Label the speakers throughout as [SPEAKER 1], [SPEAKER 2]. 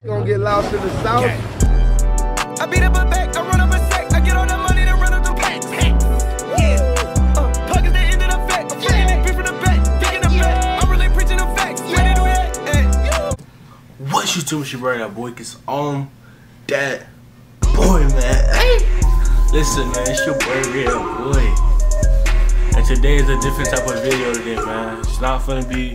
[SPEAKER 1] Gonna get lost in the south.
[SPEAKER 2] I beat up a back, I run up a sack, I get all that money, then run up the packs. Yeah. Pockets that ended up fat. I'm freaking that beef from the back, picking the back. I'm really preaching the facts. Ready to react.
[SPEAKER 3] What's YouTube? It's your brother, that boy. It's on that boy, man. Hey, listen, man. It's your boy, real boy. And today is a different type of video today, man. It's not finna be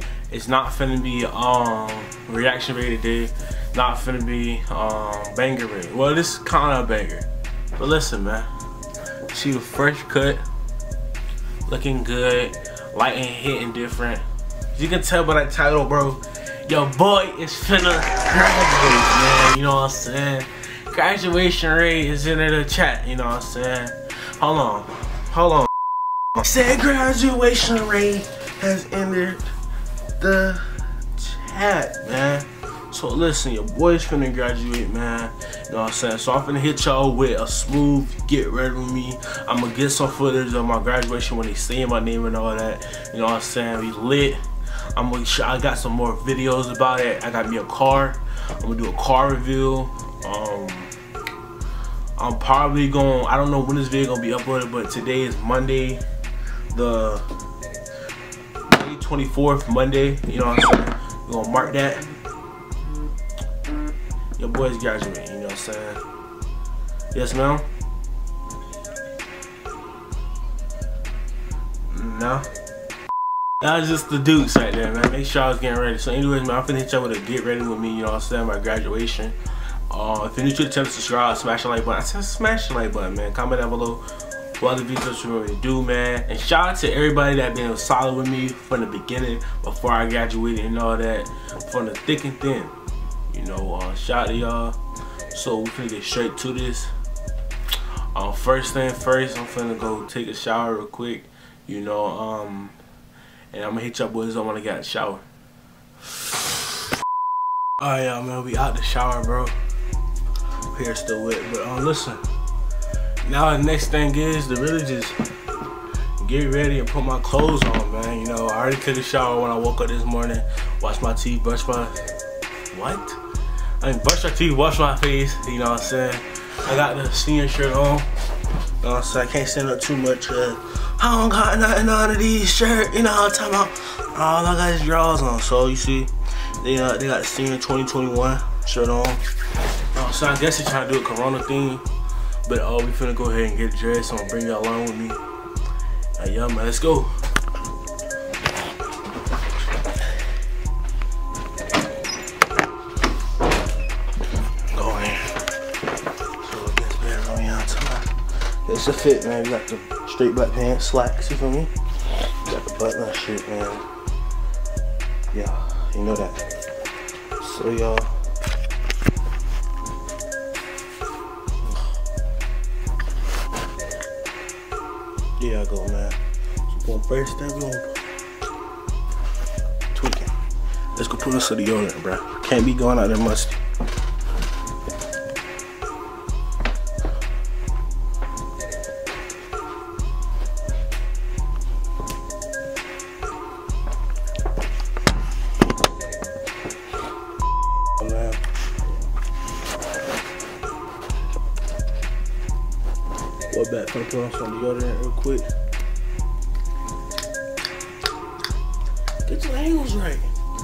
[SPEAKER 3] reaction video today. Not finna be banger video. Well, this is kind of a banger. But listen, man. See the fresh cut, looking good, lighting hitting different. As you can tell by that title, bro. Your boy is finna graduate, man. You know what I'm saying? Graduation rate is in the chat. You know what I'm saying? Hold on. Said graduation rate has entered the chat, man. So listen, your boy's finna graduate, man. You know what I'm saying? So I'm finna hit y'all with a smooth get ready with me. I'm gonna get some footage of my graduation when they say my name and all that. You know what I'm saying? We lit. I got some more videos about it. I got me a car. I'm gonna do a car review. I'm probably going, I don't know when this video gonna be uploaded, but today is Monday, the May 24th, Monday. You know what I'm saying? We're gonna mark that. Your boy's graduating, you know what I'm saying? Yes, ma'am? No? That was just the dukes right there, man. Make sure I was getting ready. So anyways, man, I'm finna hit y'all with a get ready with me, you know what I'm saying, my graduation. If you're new to the channel, subscribe, smash the like button. I said smash the like button, man. Comment down below what other videos you want me to do, man. And shout out to everybody that been solid with me from the beginning, before I graduated and all that, from the thick and thin. You know, shout out to y'all. So we finna get straight to this. First thing first, I'm finna go take a shower real quick. You know, and I'm gonna hit y'all boys up when I got a shower. Alright, y'all, man, we out the shower, bro. Hair still wet, but listen. Now the next thing is to really just get ready and put my clothes on, man. You know, I already took a shower when I woke up this morning. Washed my teeth, brushed my brush my teeth, wash my face. You know what I'm saying? I got the senior shirt on. You know what I'm saying? I can't stand up too much. I don't got nothing under these shirts. You know what I'm talking about? All I got is drawers on. So you see, they got the senior 2021 shirt on. So I guess they're trying to do a Corona thing. But we finna go ahead and get dressed. I'm gonna bring y'all along with me. Yeah, man, let's go. Go in. So against bed on y'all tonight. It's a fit, man. You got the straight black pants, slacks, you feel me? You got the button up shit, man. Yeah, you know that. So y'all. There I go, man. So going first thing, we gonna tweak it. Let's go put on some deodorant, bro. Can't be going out there musty. Oh, man. Go back, gonna put on some deodorant real quick. Get your angles right.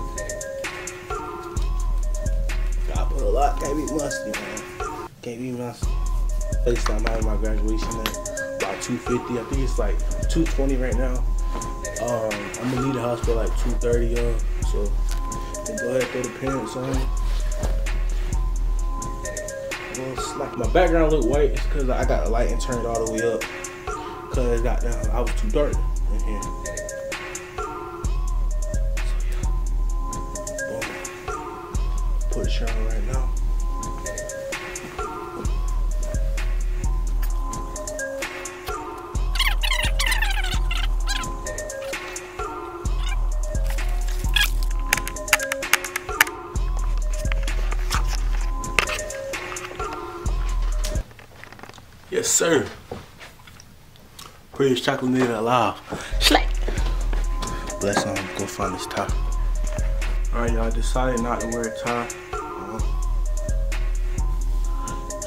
[SPEAKER 3] Gotta put a lot, can't be musty, man. Can't be musty. Next time I have my graduation at about 2:50. I think it's like 2:20 right now. I'm gonna leave the house for like 2:30, y'all. So go ahead and throw the pants on. Like my background look white, it's because I got the lighting turned all the way up. Cause I was too dark in here. So yeah. Boom. Put the shirt on right now. Yes, sir. Prettiest chocolate nigga alive. Slay. Let's go find this tie. Alright, y'all, decided not to wear a tie.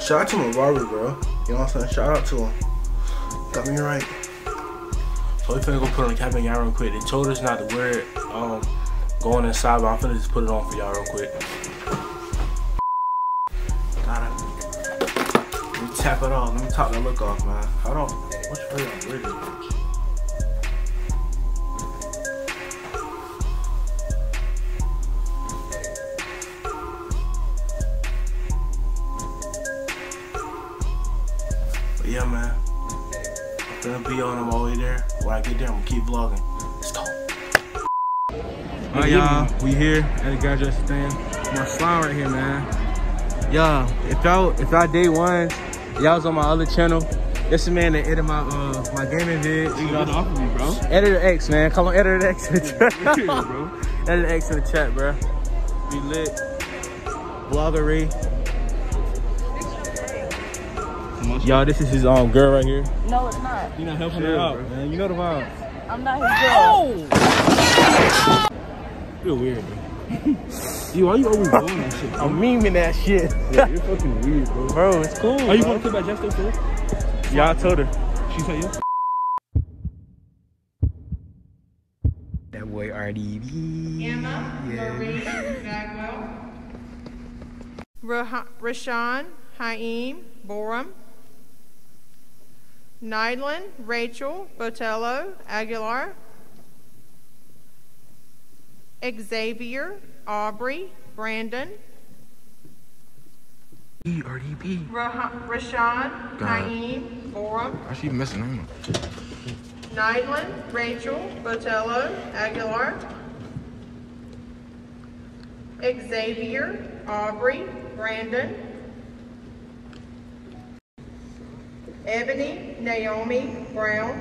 [SPEAKER 3] Shout out to my barber, bro. You know what I'm saying? Shout out to him. Got me right. So we finna go put on the cap and y'all real quick. They told us not to wear it going inside, but I'm finna just put it on for y'all real quick. Got it. Let me tap it off. Let me top that look off, man. Hold on. Which way I'm ready? But yeah, man. I'm gonna be on them all the way there. When I get there, I'm gonna keep vlogging. Let's go. Alright, y'all, we here at the graduation stand. My slime right here, man. Y'all, if y'all day one, y'all was on my other channel. This is man that edited my my gaming vid. You got off of me, bro. Editor X, man. Call him Editor X in the chat. Bro. Editor X in the chat, bro. Be lit. Vloggery. Y'all, this is his girl right here.
[SPEAKER 1] No, it's not.
[SPEAKER 3] You're not helping her out, man. You know the vibes.
[SPEAKER 1] I'm not his girl.
[SPEAKER 3] Oh! You're weird, bro. Yo, why you always doing that shit? I'm memeing that shit. Yeah, you're fucking weird, bro. Bro, it's cool. Are you going to put by Jesto too? Yeah, I told her. She said yeah. That boy RDB.
[SPEAKER 4] Emma Marie Bagwell. Rashawn Haim Borum. Nydlin Rachel Botello Aguilar. Xavier Aubrey Brandon.
[SPEAKER 3] RDB.
[SPEAKER 4] Rashawn Haim Borum.
[SPEAKER 5] Why she missing him?
[SPEAKER 4] Nydlin Rachel Botello Aguilar. Xavier Aubrey Brandon. Ebony Naomi Brown.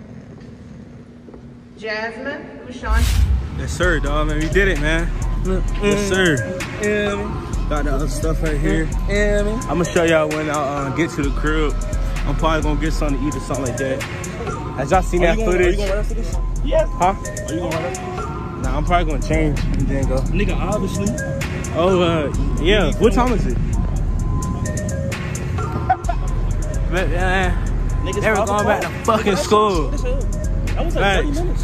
[SPEAKER 4] Jasmine Ushan.
[SPEAKER 3] Yes, sir, dog, man. We did it, man. Yes, sir. Got the other stuff right here. I'm gonna show y'all when I get to the crib. I'm probably gonna get something to eat or something like that. As y'all seen that footage. Are you gonna run after this? Yes. Huh? Are you gonna run after this? Nah, I'm probably gonna change and then go. Nigga, obviously. Oh, yeah. What time is it? Niggas never going back to fucking school. That was like 30 minutes.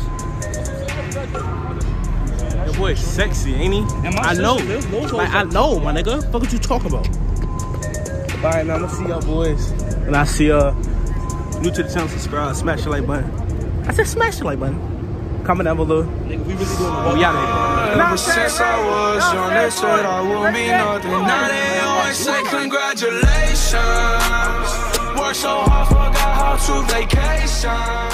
[SPEAKER 3] That boy sexy, ain't he? I know. Like, I know, my nigga. What what you talking about? Alright, man. I'm gonna see y'all boys. And I see new to the channel, subscribe, smash the like button. I said smash the like button. Comment down below. Nigga, we really doing the y'all
[SPEAKER 2] Ever since I was young, they said I would be nothing. Now they always say congratulations. Worked so hard, forgot how to vacation.